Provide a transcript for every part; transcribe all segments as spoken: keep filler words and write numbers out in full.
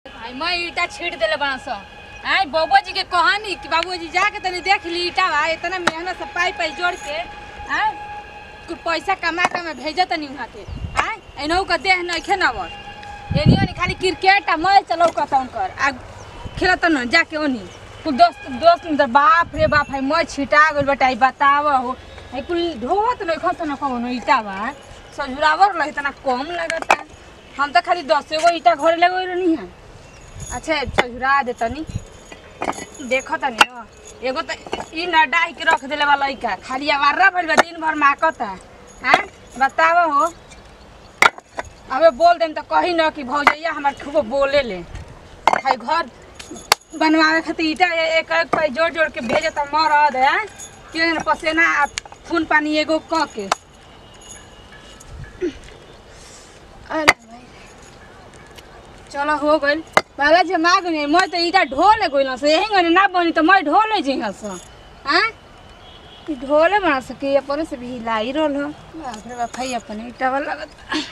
मैं ईटा छीट देले बना स आई बाबू जी के कहानी कि बाबूजी जाके तनी देख ली ईटा बा इतना मेहनत से पाई पाई जोड़ के आई कुछ पैसा कमा के मैं भेज तनी वहां के आई एनहु का देह नहीं खेनावर एनियो नहीं खाली क्रिकेट आ मैं चलो कहता कर आ खेलत न जाके ओनी कुल दोस्त दोस्त में बाप रे बाप है मैं छिटा गेल बेटा बताव हो है कुल ढोवत नहीं खत न कोनो ईटा बा सजुरावर ल इतना कम लगता हम तो खाली दस गो ईटा घर ले गई रहनी है। अच्छा सजुरा दे तनी देखो तनी न एगो त ई न डाई के रख देले वाला लइका खाली आवारा भइल बा दिन भर माकता हैं बताव हो। अबे बोल देम त कही न कि भौजैया हमर खूब बोले ले है घर बनवावे खातिर ईटा एक एक पाई जोड़ जोड़ के भेजे त मरद है के पसेना खून पानी एगो क के अरे भाई चलो हो गइल बाला जे माग ने मैं तो ईटा ढोले गइल से यही गने ना बनी तो मैं ढोले जिंगा से हैं ई ढोले बना सके अपन से भी हिलाई रोल हो बाप रे बाप है अपन ईटा वाला लगत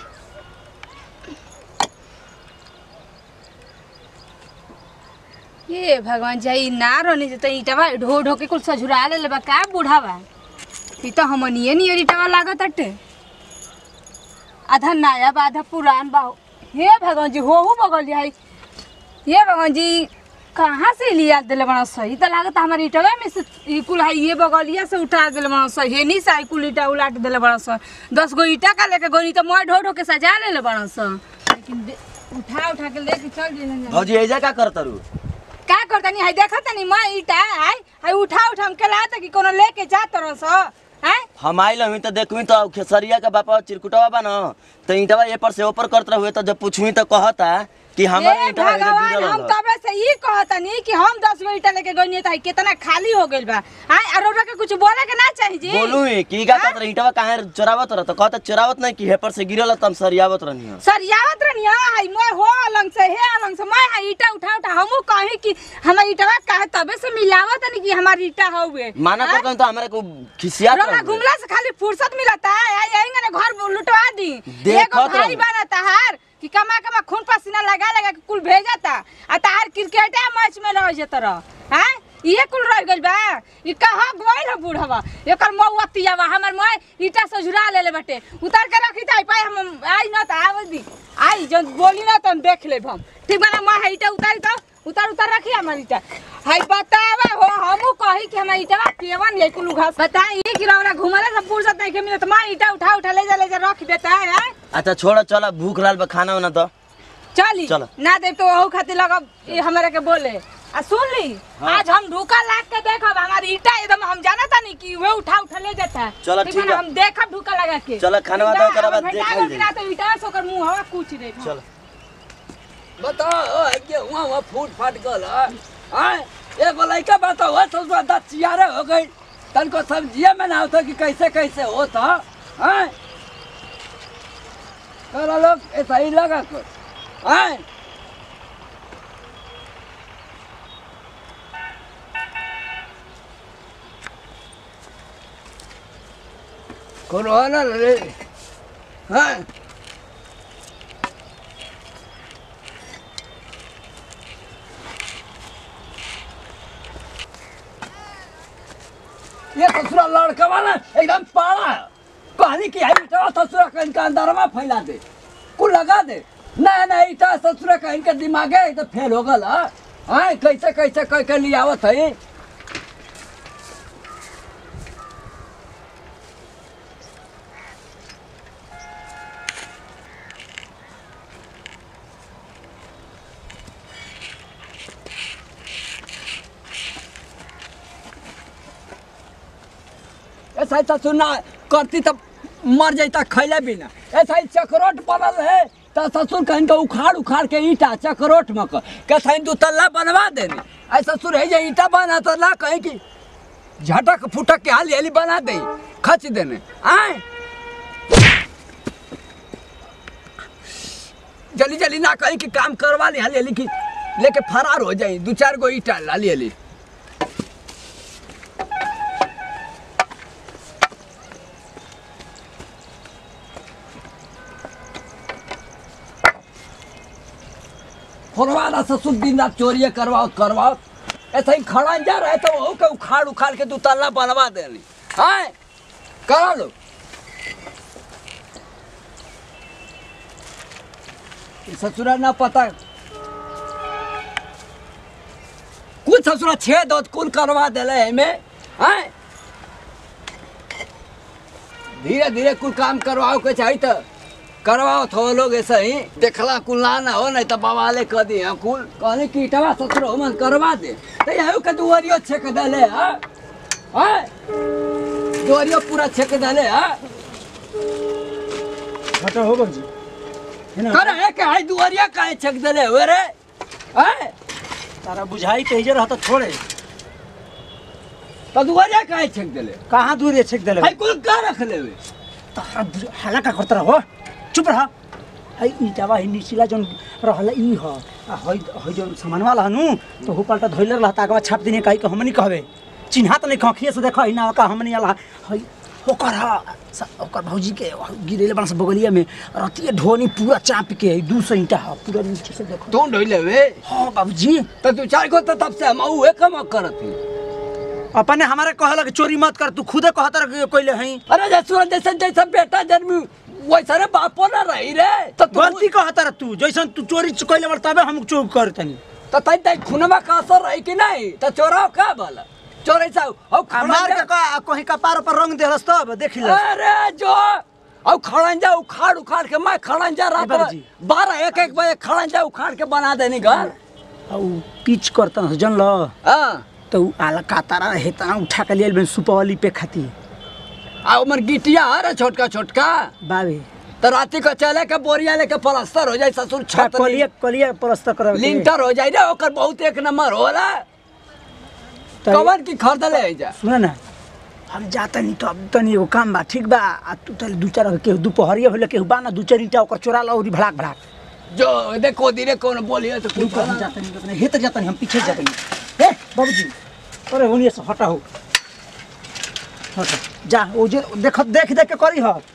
ये भगवान जाई ना रोनी जे त ईटा बा ढो ढो के कुल सजुरा ले लेबा का बूढ़ा बा ई तो हमनिए नहीं ईटा वाला लागत अटे आधा नया बा आधा पुरान बा हे भगवान जी हो हो बगल जाई ये भगवान जी कहाँ से लिया दिले बना सही तो लागत हमारी ईटवा में से ई कुल है ये बगलिया से उठा दिले बना सही हे नहीं साई कुल ईटा उलाट दिले बना स दस गो ईटा का लेके गोनी तो मैं ढो ढो के सजा ले ले बना स लेकिन उठा उठा के लेके चल जेले भौजी एजा का करतरू का करतनी है देखत नहीं मैं ईटा आई है उठा उठा हम के लात कि कोनो लेके जात रह स हैं हम आइल हमी तो देखमी तो खेसरिया का बापा चिरकुटवा बा न तो ईटवा ए पर से ऊपर करत रहुए तो जब पूछवी तो कहता कि हमार ईटा भगवान हम तबे से ई कहता नहीं कि हम दस गो ईटा लेके गइनी त कितना खाली हो गइल बा हां अरोरा के कुछ बोले के ना चाहिए जी बोलू की का कहत ईटवा काहे चोरावत रह तो कहता चोरावत नहीं कि हे पर से गिरल तम सरियावत रहनी सरियावत रहनी हाय मैं हो अलंग से हे अलंग से मैं हां ईटा उठा उठा हमहु कहि कि हमर ईटवा काहे तबे से मिलावत नहीं कि हमार ईटा हउए माना करत तो हमरे को खिसियात रह घुमला से खाली फुर्सत मिलता है यही ने घर लुटवा दी एगो भाई बनता हार कि कमा कमा खून पसीना लगा लगा के कुल भेजता आ तार क्रिकेट मैच में रह जत रह हैं ये कुल रह गइल बा ई कहां गइल ह बूढ़वा एकर मौतिया बा हमर मैं ईटा सजुरा ले ले बटे उतार के रखी जाई पाए हम आई न त आव दी आई जो बोली ना त देख लेब हम ठीक बा ना मैं ईटा उतार तो उतार उतार रखी हमर ईटा हाय बतावा हो हमहु कहि कि हमर ईटा केवन ये कुल घास बता ई कि रौरा घुमले सब फुर्सत नहीं के मिलत मैं ईटा उठा उठा ले जा ले जा रख देता है। अच्छा छोड़ चला भूख लाल बा खाना वाना तो चली ना दे तो ओहु खातिर लगब हमरा के बोले आ सुन ली हाँ। आज हम ढूका लाग के देखब हमारी ईटा एकदम हम जाना था नहीं कि वे उठा उठा ले जाता है चलो ठीक है हम देखब ढूका लगा के चलो खाना वाना करा बाद देख ले ना तो ईटा से ओकर मुंह हवा कुछ दे चलो बताओ के हुआ हुआ फूट फाट गल हां एगो लइका बताओ हो तो दांत चियारे हो गई तनको समझिए में ना होता कि कैसे कैसे होता हां कल लोग ऐसा ही लगा को हां कोरोना रे हां ये ससुरा लड़का वाला एकदम पाला कहानी की है इतना ससुरा का इनका अंदर में फैला दे कुल लगा दे नहीं नहीं इतना ससुरा का इनका दिमाग है तो फेल हो गल हाँ कैसे कैसे कह के लिए आवत है ऐसा ऐसा सुनना करती तब मर जाता खैले बिना ऐसा ही चक्रोट बनल है तो ससुर कहीं का उखाड़ उखाड़ के ईटा चक्रोट में कैसा दू तल्ला बनवा देने ऐसा ससुर है ईटा बना तो ला कहीं की झटक फुटक के हाली हाली बना दे खच देने आए जल्दी जल्दी ना कहीं की काम करवा ले हाली हाली की लेके फरार हो जाए दो चार गो ईटा हाली हाली फोड़वा ना ससुर दिन रात चोरिए करवाओ करवाओ ऐसा ही खड़ा जा रहे तो वो के उखाड़ उखाड़ के दो तल्ला बनवा देली हैं करा लो ससुरा ना पता कुछ ससुरा छेद और कुल करवा देले हमें हैं धीरे धीरे कुल काम करवाओ के चाहिए तो करवाओ थो लोग ऐसा ही देखला कुल ना ना हो नहीं तो बवाले कर दिए कुल कहने की इटवा ससुर हो मन करवा दे तो यही के दुआरियो छेक देले हां हां दुआरियो पूरा छेक देले हां हटा हो बाबूजी करे है के हाई दुआरिया काहे छेक देले हो रे हैं तारा बुझाई तेजे रहता छोड़े तो दुआरिया काहे छेक देले कहाँ दूर छेक देले हाई कुल का रख लेवे तारा बुझ- हाला का करता रहो चुप रहा हई ईटावा ही निचिला जन रहला ई ह आ हई हई जन सामान वाला हनु तो हु पलटा धइले रहता आगवा छाप दिने काई के हमनी कहबे चिन्हा त नहीं खखिए से देखो ना का हमनी आला हई ओकर हा स- ओकर भौजी के गिरेले बन से बगलिया में रतिए ढोनी पूरा चाप के हई दू सौ ईटा ह पूरा नीचे से देखो तू ढोइले वे हां बाबूजी तो तू चार को तो तब से हम उहे कम करती अपने हमारे कहला कि चोरी मत कर तू खुदे कहता रह कोइले हई अरे जसुर जैसे जैसे बेटा जन्मी वैसा रे बापो ना रही रे तो तू गलती कहता रह तू जैसन तू चोरी कइले बड़ तबे हम चोर करतनी तो तई तई खुनमा का असर रही कि नहीं तो चोराव का बोला चोरे सा औ मार के का कहीं कपार पर रंग देहलस तब देख ले अरे जो औ खड़ंजा उखाड़ उखाड़ के मैं खड़ंजा रात बाबूजी। बारह एक एक बजे खड़ंजा उखाड़ के बना देनी घर औ पिच करता जन ल हां तो उ आला कातारा हेता उठा के लेल बन सुपवली पे खाती आ उमर गिटिया अरे छोटका छोटका बाबे तो राती को चले के बोरिया लेके प्लास्टर हो जाए ससुर छत कलिया कलिया परस्त कर लिंटर हो जाए रे ओकर बहुत एक नंबर होला कवर की खरीदले है जा सुन ना हम जाता नहीं तो अब तनी एगो काम बा ठीक बा आ तू तले दू चार के दुपहरिया होले के बा ना दू चार ईटा ओकर चोरा लौरी भड़ाक भड़ाक जो देखो धीरे कौन बोलिए तो तू कुछ हम जाता नहीं हे त जाता नहीं हम पीछे जाता नहीं ए बाबूजी अरे होनी से हटा हो हटा जा ओ जे देख देख देख के करी ह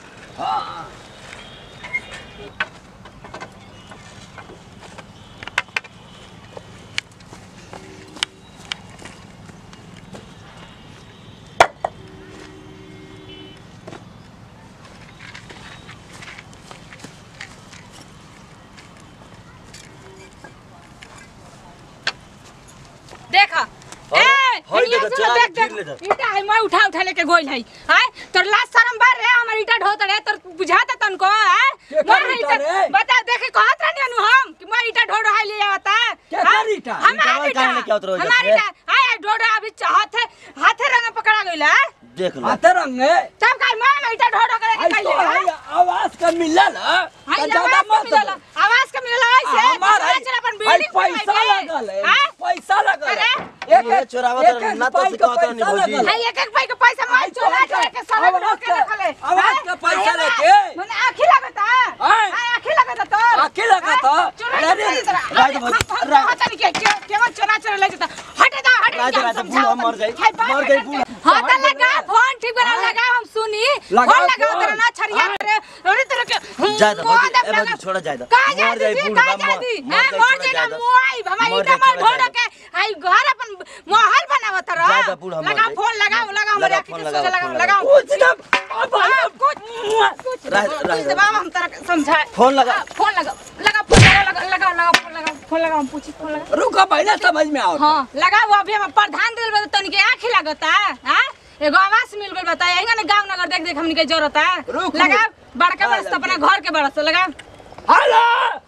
देखा ए हई हिलिया देखा, से चला देख के देख गिर लेता। ईटा है मैं उठा उठा लेके गोइल है हाय तोर लाज शरम बार रे हमर ईटा ढोत रे तोर बुझाता तनको हाय के मैं कर ईटा ईटा रे? बता देखे कहत रहनी अनु हम कि मैं ईटा ढोड़ है ले आवता के कर ईटा? हमार ईटा ईटा काहे लेके आवत रहो हमार जैसे? ईटा हाय ढोड़ अभी हाथे हाथे रंग पकड़ा गइल है देख लो आते रंगे तब काई मैं ईटा ढोड़ करे आई के तो कइले आई आवाज का मिलल हाय तो ज्यादा आवाज मत का मिलल आवाज का मिलल ऐसे हमार आई चल अपन आई बिल्डिंग पैसा लगल है हां पैसा लगल है अरे, ये चोरावत एक है, एक ना तो रुपए से का कहता नहीं पैसा भौजी। लगल है। हाय एक एक भाई के पैसा मैं आई तो चोरा आई चोरा के तो सड़क आवाज रोके का- रखले आवाज का पैसा हाय, लेके। मने आखी लगता हाय। हाय आखी लगता तो आखी लगता? अरे, राज भौजी, राज- हटा नहीं के केवन चोरा चोरा ले जाता हटे दा हटे राज- राज, बूढ़ा मर गई, मर गई बूढ़ा। हां त लगा फोन ठीक बना लगा हम सुनी लगा फोन लगा फोन। तेरा ना छरिया करे अरे तेरे के जाए दो भौजी, ए भौजी, छोड़ा जाए दो। कहां मर जाती जाए थी बूढ़ा, कहां मर- जाती मर हां जाए, मर छोड़ा जाए जाए दो। मोई हमारी मर ईटा जाए, मार छोड़ा ढोड़ जाए के आई घर अपन महल बनावत रह जाए दो, बूढ़ा मर लगा जाए। फोन लगा लगा हमारे लगा, आंखी फोन के लगा, सोचे लगा फोन लगा लगा। कुछ ना अब हाँ, कुछ कुछ राज- कुछ राज- दबाव हम तरह के समझाए फोन लगा। हाँ, फोन लगा लगा फोन लगा लगा लगा लगा फोन लगा फोन लगा हम पूछी फोन लगा रुका पहले समझ में आओ हाँ लगा वो अभी हम प्रधान दिल बता तनी के आंखी लगता हां एगो आवाज मिल गइल बता यही ना गांव नगर देख देख हमनी के जरूरत है रुक, लगा रुक। बड़का हाँ, बरस अपना घर के बरस लगा हेलो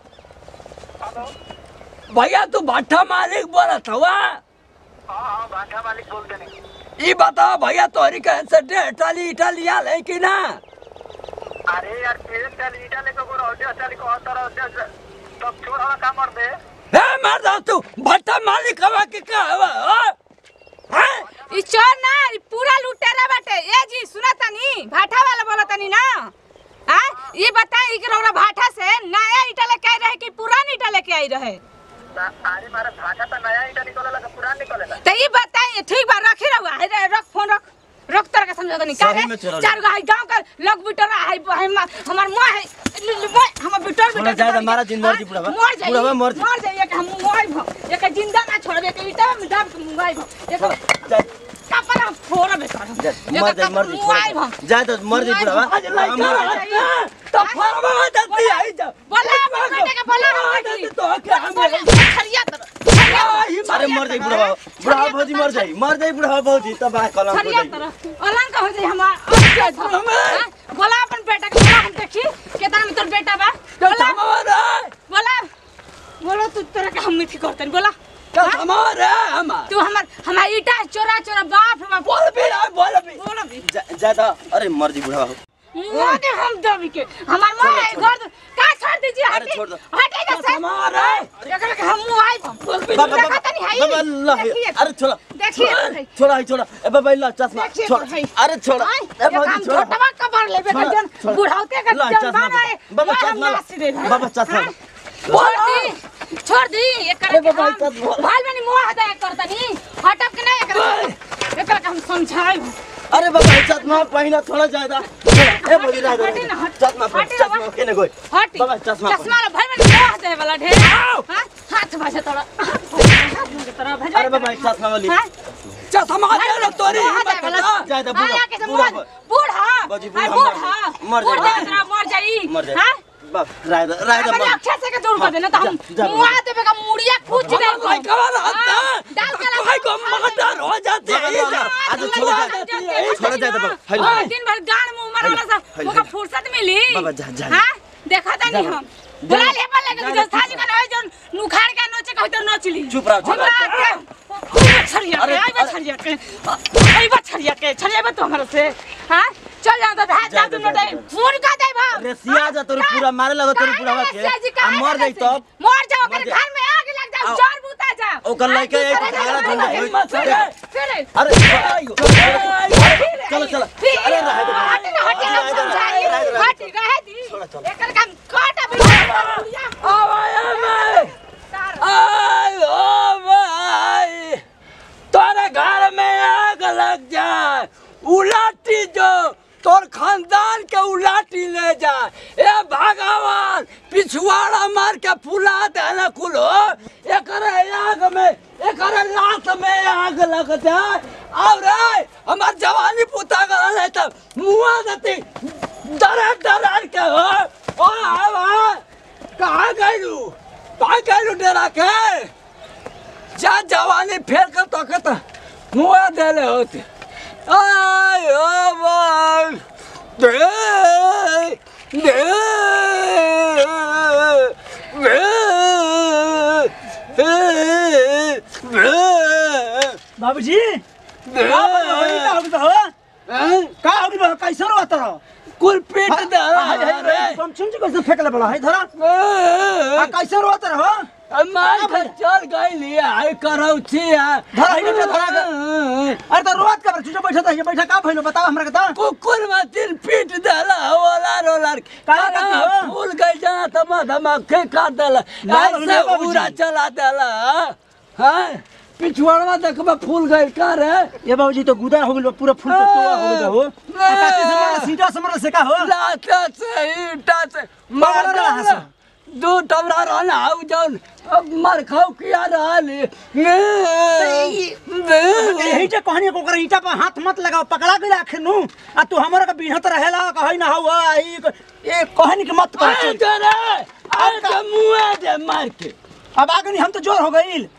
भैया तू भट्टा मालिक बोलत हवा हाँ भाटा मालिक बोलते नहीं। ई बताओ भैया तोहरी कहीं से डेढ़ टाली ईटा लिया है कि ना अरे यार तेरे चाली ईटा लेके को रोटे चाली को होता रोटे तब छोड़ हवा काम कर दे। हे मर दो तू भट्टा मालिक हवा के का हवा हो? हैं? ई चोर ना ई पूरा लुटेरा बाटे ए जी सुना तनी भाटा वाला बोला तनी ना हां ये बताई कि रौरा भाटा से नया ईटा लेके आई रहे कि पुरानी ईटा लेके आई रहे अरे मारा भाटा तो नया ईटा निकले लगा पुरान निकले ला। तो ये बताइए ठीक बा रखी रहुआ है रे, रख फोन रख रोक तर के समझा नहीं का सही में चोरा चार गो गांव का लोग बिटर है हमार मां है हमर बिटर थोड़ा ज्यादा मारा जिंदगी बुढ़ावा मर जाई बुढ़ावा मर जाई मर जाई हम मोबाइल भ एक जिंदा ना छोड़बे के इटा में दाब के मोबाइल भ एक कपड़ा फोड़ बेकार मर जाई मर जाई जा तो मर जाई बुढ़ावा आज लइका तो फरवा देती आई जा बोला बेटा के बोला तो के हम छरिया तर अरे मर जाई बुढ़ावा बुढ़ावा भौजी मर जाई मर जाई बुढ़ावा भौजी तब आ कलम को छरिया जाई तर अलंग हो जाई हमार बोला अपन बेटा के बोला हम देखी केतना में तोर बेटा बा बोला बोला बोलो तू तोरा के हम मिठी करतन बोला हमारे हम तू हमर हमार ईटा चोरा चोरा बाप रे बाप बोल भी बोल भी बोला भी ज्यादा अरे मर जी बुढ़ावा मोदे हम दबी के हमार मां है घर का छोड़ दीजिए अरे छोड़ दो हटे जा से हमारे एकरा के हम आई बाबा बाबा अल्लाह अरे छोड़ा देखिए छोड़ा छोड़ा ए बाबा अल्लाह चश्मा छोड़ अरे छोड़ा ए हम छोटवा कबर लेबे के जन बुढ़ाउते के जन बनाए बाबा चश्मा बाबा चश्मा छोड़ दी छोड़ दी एकरा के भाल बनी मोह हदा करतनी हटप के नहीं एकरा एकरा के हम समझाई अरे बाबा चश्मा पहिना थोड़ा ज्यादा ए बोली रहा है चश्मा चश्मा केने गई हटी बाबा चश्मा चश्मा ला भाई बनी मोह दे वाला ढेर हां हाथ भाषा तोरा हाथ में तोरा भेजा अरे बाबा चश्मा वाली चश्मा दे तोरी ज्यादा बूढ़ा बूढ़ा बाजी बूढ़ा मर जाई मर जाई मर जाई बाप रायदा रायदा मर अच्छा से के दूर कर देना तो हम मुआ देबे का मुड़िया पूछ दे भाई कवर रहता डाल के भाई को मर्डर हो जाते हैं आज छोड़ दे छोड़ दे बाबा दिन भर गाड़ मुंह मारना सा मोका फुर्सत मिली बाबा जा जा हां देखा था नहीं हम बुला ले पर लगे जो थाली का नहीं जो नुखाड़ के नोचे कहत नोच ली चुप रहो चुप रहो छरिया के आई बा छरिया के आई बा छरिया के छरिया बा तो हमरा से हां चल जा तो हाथ जा तू नोटे फोन का दे भा रेसिया जा तोर पूरा मारे लगो तोर पूरा के आ मर जाई तब मर जाओ ओकर घर में आग लग जाओ जर बूता जा ओकर लइका एक झगड़ा धंधा चले अरे चलो चलो अरे रह दे हट ना हट ना समझाई हट रह दी एकर काम काटा बुढ़िया आवाया में आय ओ भाई तोरे घर में आग लग जाए उलाटी जो तोर खानदान के उलाटी ले जा ए भगवान पिछवाड़ा मार के फुला देना कुल हो एकर आग में एकर लात में आग लग जाए और रे हमार जवानी पुता गल है त मुआ देती डर डर के हो ओ आवा कहां गइलू कहां गइलू डरा के जा जवानी फेर कर तो के त मुआ देले होती आय ओ भाई दे दे बाबूजी का होगी तो हो का होगी बा कैसे रोत रहो कुल पेट दे तुम सुन जी कैसे फेंकले बड़ा है धरा आ कैसे रोत रहो मार के चल गई आई करौ छी धरा ही नहीं धरा अरे तो रोत का चुप बैठा था ये बैठा का भइलो बताओ हमरा के त कुकुर में तिल पीट देला ओला रोलर का करती हो फूल गई जा तमा धमाके काट देला ऐसे पूरा चला देला हां पिछवाड़ा देखबा फूल गई का रे ये बाबूजी तो गुदा हो गेल पूरा फूल पत्तवा हो गेल हो काते से मारा सीधा से मारा से का हो लाता से ईटा से मार रहा दो टबरा रहना आउ जौन मर खाओ किया रहली यही जे कहानी को कर ईटा पर हाथ मत लगाओ पकड़ा के आखिर नु आ तू हमरा के बिहत रहेला कहै ना हो ई ए कहानी के मत कर तेरे आज का मुंह दे मार के अब आगे हम तो जोर हो गइल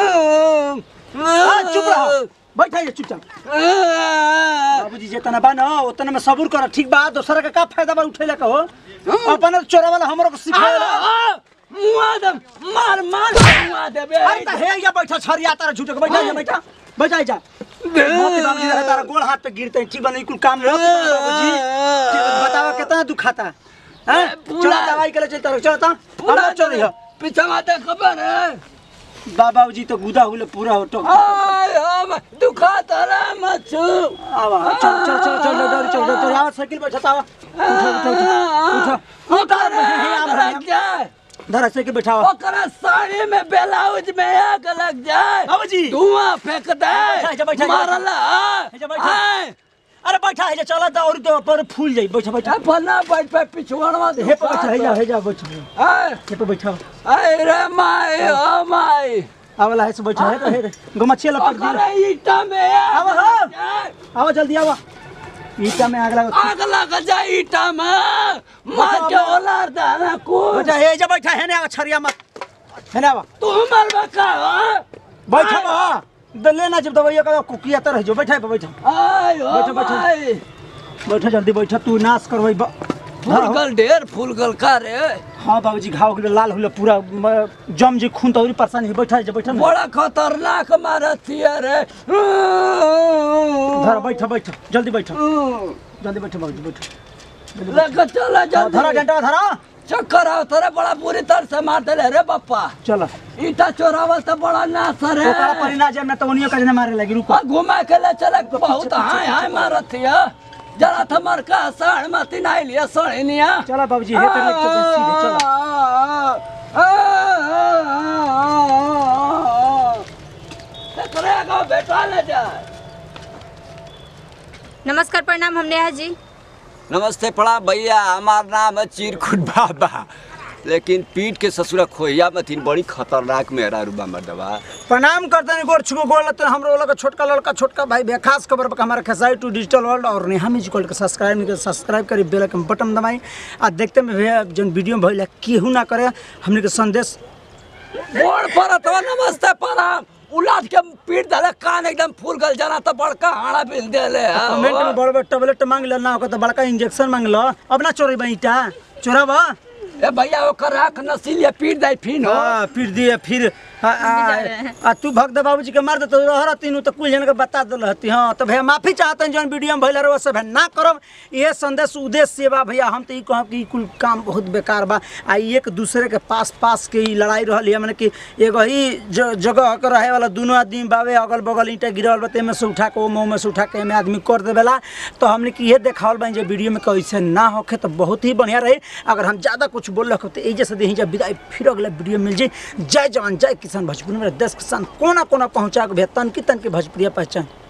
चुप रहो बैठा ये चुपचाप बाबूजी जितना बा ना उतना में सबूर कर ठीक बा दोसरा का का फायदा बा उठेला का हो अपन चोरा वाला हमरो को सिखाएला मुआ दे मार मार मुआ दे बे अरे त हे या बैठा छरिया तारा झूठ के बैठा जा बैठा बैठा जा मोती बाबूजी रहा तारा गोल हाथ पे गिरते ठीक बा नहीं कुल काम रख बाबूजी बताओ कितना दुखाता हैं चला दवाई के ले चल तारा चलता हम चल रही पीछे माते खबर है बाबूजी तो गुदा हुले पूरा हो तो आय हम दुखा तारा मचू आवा चल चल चल चल डर चल चल आवा साइकिल बैठा आवा उठो उठो उठो उठो हे आम क्या धरा साइकिल बैठाओ ओकरा साड़ी में ब्लाउज में आग लग जाए बाबूजी धुआं फेंक दे बैठा, बैठा, मारला बैठा, बैठा। अरे बैठा है चला तो और तो पर फूल जाई बैठा बैठा ए पन्ना बैठ पे पिछवाड़वा हे पर बैठा है जा है जा बैठा ए हे पर बैठा अरे माई ओ माई आवला है से बैठा है तो हे गमछिया लपट दी अरे ईटा में आवा आवा जल्दी आवा ईटा में आग लगा आग लग जा ईटा में मार के ओलार दाना को बैठा हे जा बैठा है ना छरिया मत है ना आवा तू मर बका बैठा बा दले ना जब दवाइया का कुकिया तो रह जो बैठा है बैठा आय ओ बैठा, बैठा। माई बैठा जल्दी बैठा तू नाश करवाई फूलगल ढेर फूलगल का रे हाँ बाबूजी घाव के लाल हुए पूरा म- जम जी खून तो और परेशानी है बैठा है बैठा ना बड़ा खतरनाक मारत है रे धर बैठा बैठा जल्दी बैठा जल्दी बैठा बाबूजी बैठा लेके चला जा धरा घंटा धरा चक्कर आओ तेरे बड़ा बुरी तरह से मार देले रे बापा चलो ईटा चोरावल तो बड़ा नास रे ओकरा परिना जब ना तो उनियो का जना मारे लगी रुको आ घुमा के ले चले बहुत हाय हाय मारत है जरा थमर का साड़ मती नाई लिया सड़निया चलो बाबूजी हे तेरे लेके सीधे चलो करेगा बेटा ले जा नमस्कार प्रणाम हम नेहा जी। नमस्ते पड़ा भैया हमार नाम है चिरकुट बाबा लेकिन पीठ के ससुरा खोइया मथिन बड़ी खतरनाक मेरा रूबा मर्दवा प्रणाम करते हैं गोर छुको गोल तो हम लोग छोटका लड़का छोटका भाई भैया खास खबर पर हमारा खेसारी टू डिजिटल वर्ल्ड और नेहा म्यूजिकल के सब्सक्राइब नहीं सब्सक्राइब करी बेल आइकन बटन दबाई आ देखते में भैया जन वीडियो में भइल केहू ना करे हमने के संदेश गोड़ पर तो नमस्ते प्रणाम उलाट के पीठ दले कान एकदम फूल गल जाना तो बड़का हाड़ा बिल देले कमेंट में बड़ बड़ टैबलेट मांग ले ना होगा तो बड़का इंजेक्शन मांग लो अब ना चोरी बईटा चोराबा ए भैया ओकर आँख नसीलिए पीट दे फिन हो हाँ फिर दिए फिर आ, आ, आ तू भग दे बाबूजी के मार दे तो रह रहती तो कुल जन के बता दे रहती हाँ तो भैया माफी चाहते हैं जौन वीडियो में भैया रहो सब ना करब ये संदेश उद्देश्य से बा भैया हम तो ये कहब कि कुल काम बहुत बेकार बा आ एक दूसरे के पास पास के ही लड़ाई रही है मैंने कि एगो ही जगह के रहे वाला दोनों आदमी बावे अगल बगल ईंटा गिरल बा में से उठा के वो में से उठा के में आदमी कर देवेला तो हमने कि ये देखावल बा जो वीडियो में कैसे ना होखे तो बहुत ही बढ़िया रहे अगर हम ज़्यादा कुछ बोल रखे तो एजे से दे जब विदाई फिर अगला वीडियो मिल जाए जय जवान जय किसान भोजपुरी में देश किसान कोना कोना पहुँचा के तन की तन की भोजपुरिया पहचान।